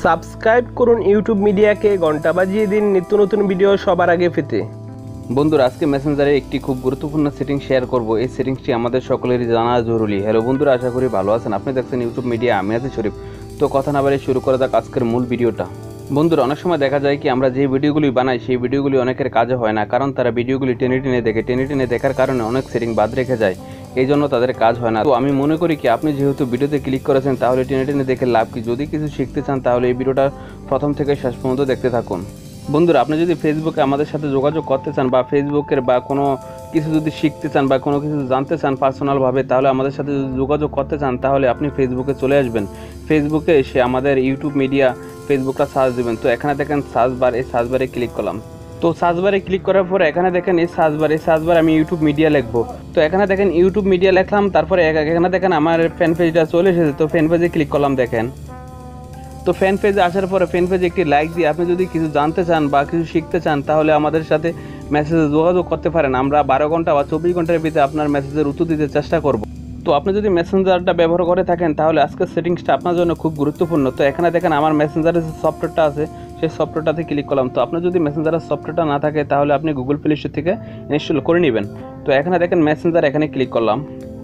Subscribe করুন YouTube মিডিয়াকে, ঘন্টা বাজিয়ে দিন নিত্য নতুন ভিডিও সবার আগে পেতে। বন্ধুরা, আজকে মেসেঞ্জারে একটি খুব গুরুত্বপূর্ণ সেটিং শেয়ার করব। এই সেটিংসটি আমাদের সকলেরই জানা জরুরি। হ্যালো বন্ধুরা, আশা করি ভালো আছেন। আপনি দেখছেন ইউটিউব মিডিয়া, আমি আছি শরীফ। তো কথা না বাড়িয়ে শুরু করা যাক আজকের মূল ভিডিওটা। বন্ধুরা, অনেক সময় দেখা যায় কি আমরা যে ভিডিওগুলি বানাই সেই ভিডিওগুলি অনেকের কাজে হয় না, কারণ তারা ভিডিওগুলি টেনে টেনে দেখার কারণে অনেক সেটিং বাদ রেখে যায়, এই জন্য তাদের কাজ হয় না। তো আমি মনে করি কি আপনি যেহেতু ভিডিওতে ক্লিক করেছেন তাহলে টেনে দেখে লাভ কি। যদি কিছু শিখতে চান তাহলে এই ভিডিওটা প্রথম থেকে শেষ পর্যন্ত দেখতে থাকুন। বন্ধুরা, আপনি যদি ফেসবুকে আমাদের সাথে যোগাযোগ করতে চান বা ফেসবুকের বা কোনো কিছু যদি শিখতে চান বা কোনো কিছু জানতে চান পার্সোনালভাবে, তাহলে আমাদের সাথে যদি যোগাযোগ করতে চান তাহলে আপনি ফেসবুকে চলে আসবেন। ফেসবুকে এসে আমাদের ইউটিউব মিডিয়া ফেসবুকটা সার্চ দেবেন। তো এখানে দেখেন সার্চ বার, এই সার্চ বারে ক্লিক করলাম। তো সার্চ বারে ক্লিক করার পরে এখানে দেখেন এই সার্চ বারে আমি ইউটিউব মিডিয়া লিখবো। তো এখানে দেখেন ইউটিউব মিডিয়া লিখলাম, তারপরে এখানে দেখেন আমার ফ্যান পেজটা চলে এসেছে। তো ফ্যান পেজে ক্লিক করলাম। দেখেন তো ফ্যান পেজে আসার পরে ফ্যান পেজে একটি লাইক দিয়ে আপনি যদি কিছু জানতে চান বা কিছু শিখতে চান তাহলে আমাদের সাথে মেসেজে যোগাযোগ করতে পারেন। আমরা 12 ঘন্টা বা 24 ঘন্টার ভিতরে আপনার মেসেজের উত্তর দিতে চেষ্টা করব। তো আপনি যদি মেসেঞ্জারটা ব্যবহার করে থাকেন তাহলে আজকের সেটিংসটা আপনার জন্য খুব গুরুত্বপূর্ণ। তো এখানে দেখেন আমার মেসেঞ্জারের যে সফটওয়্যারটা আছে সেই সফটওয়্যারটাতে ক্লিক করলাম। তো আপনার যদি মেসেঞ্জারের সফটওয়্যারটা না থাকে তাহলে আপনি গুগল প্লে স্টোর থেকে ইনস্টল করে নেবেন। তো এখানে দেখেন মেসেঞ্জার, এখানে ক্লিক করলাম।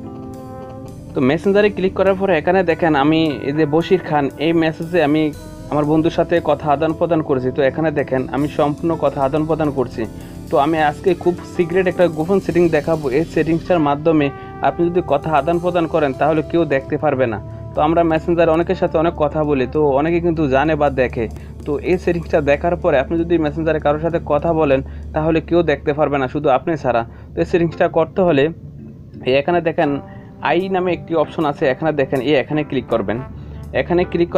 তো মেসেঞ্জারে ক্লিক করার পরে এখানে দেখেন আমি এই যে বশির খান, এই মেসেজে আমি আমার বন্ধুর সাথে কথা আদান প্রদান করেছি। তো এখানে দেখেন আমি সম্পূর্ণ কথা আদান প্রদান করছি। তো আমি আজকে খুব সিক্রেট একটা গোপন সেটিং দেখাবো। এই সেটিংসটার মাধ্যমে আপনি যদি কথা আদান প্রদান করেন তাহলে কেউ দেখতে পারবে না। তো আমরা মেসেঞ্জারে অনেকের সাথে অনেক কথা বলি, তো অনেকে কিন্তু জানে বা দেখে। তো এই সেটিংসটা দেখার পরে আপনি যদি মেসেঞ্জারে কারোর সাথে কথা বলেন তাহলে কেউ দেখতে পারবে না, শুধু আপনি ছাড়া। তো এই সেটিংসটা করতে হলে এখানে দেখেন আই নামে একটি অপশন আছে, এখানে দেখেন এখানে ক্লিক করবেন। এখানে ক্লিক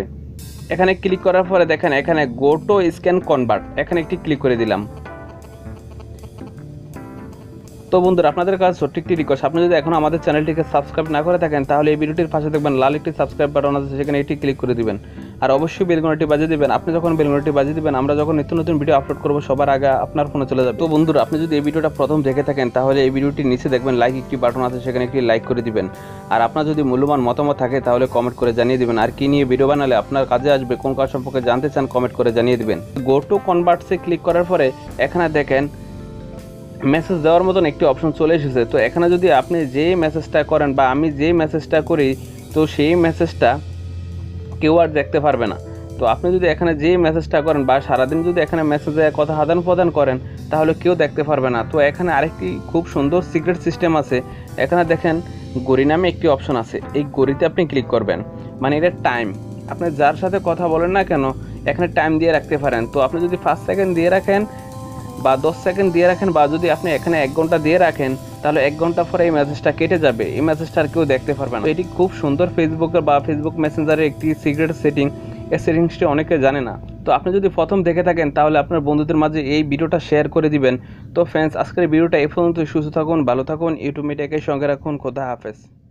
করার পরে দেখেন এখানে গো টু স্ক্যান কনভার্ট, এখানে একটি ক্লিক করে দিলাম। তো বন্ধুরা, আপনাদের কাছে ছোট্ট একটি রিকোয়েস্ট, আপনি যদি এখন আমাদের চ্যানেলটিকে সাবস্ক্রাইব না করে থাকেন তাহলে এই ভিডিওটির পাশে দেখবেন লাল একটি সাবস্ক্রাইব বাটন আছে, সেখানে এটি ক্লিক করে দিবেন। আর অবশ্যই বেল ঘন্টাটি বাজিয়ে দিবেন। আপনি যখন বেল ঘন্টাটি বাজিয়ে দিবেন আমরা যখন নিত্য নতুন ভিডিও আপলোড করব সবার আগে আপনার ফোনে চলে যাবে। তো বন্ধুরা, আপনি যদি এই ভিডিওটা প্রথম দেখে থাকেন তাহলে এই ভিডিওটির নিচে দেখবেন লাইক একটি বাটন আছে, সেখানে একটি লাইক করে দিবেন। আর আপনার যদি মূল্যবান মতামত থাকে তাহলে কমেন্ট করে জানিয়ে দিবেন। আর কি নিয়ে ভিডিও বানালে আপনার কাজে আসবে, কোন কাজ সম্পর্কে জানতে চান কমেন্ট করে জানিয়ে দিবেন। গো টু কনভার্টসে ক্লিক করার পরে এখানে দেখেন মেসেজ দেওয়ার মতন একটি অপশন চলে এসেছে। তো এখানে যদি আপনি যে মেসেজটা করেন বা আমি যে মেসেজটা করি তো সেই মেসেজটা কেউ আর দেখতে পারবে না। তো আপনি যদি এখানে যে মেসেজটা করেন বা সারাদিন যদি এখানে মেসেজে কথা আদান প্রদান করেন তাহলে কেউ দেখতে পারবে না। তো এখানে আরেকটি খুব সুন্দর সিক্রেট সিস্টেম আছে। এখানে দেখেন ঘড়ি নামে একটি অপশন আছে, এই ঘড়িতে আপনি ক্লিক করবেন। মানে এটা টাইম, আপনি যার সাথে কথা বলেন না কেন এখানে টাইম দিয়ে রাখতে পারেন। তো আপনি যদি 5 সেকেন্ড দিয়ে রাখেন বা 10 সেকেন্ড দিয়ে রাখেন বা যদি আপনি এখানে 1 ঘন্টা দিয়ে রাখেন তাহলে 1 ঘন্টা পরে এই মেসেজটা কেটে যাবে, এই মেসেজটা আর কেউ দেখতে পারবে না। এটি খুব সুন্দর ফেসবুকের বা ফেসবুক মেসেঞ্জারের একটি সিক্রেট সেটিং। এই সেটিংসটি অনেকে জানে না। তো আপনি যদি প্রথম দেখে থাকেন তাহলে আপনার বন্ধুদের মাঝে এই ভিডিওটা শেয়ার করে দিবেন। তো ফ্রেন্ডস, আজকের ভিডিওটা এই পর্যন্ত। সুস্থ থাকুন, ভালো থাকুন, ইউটিউব মিডিয়াকে সঙ্গে রাখুন। খোদা হাফেজ।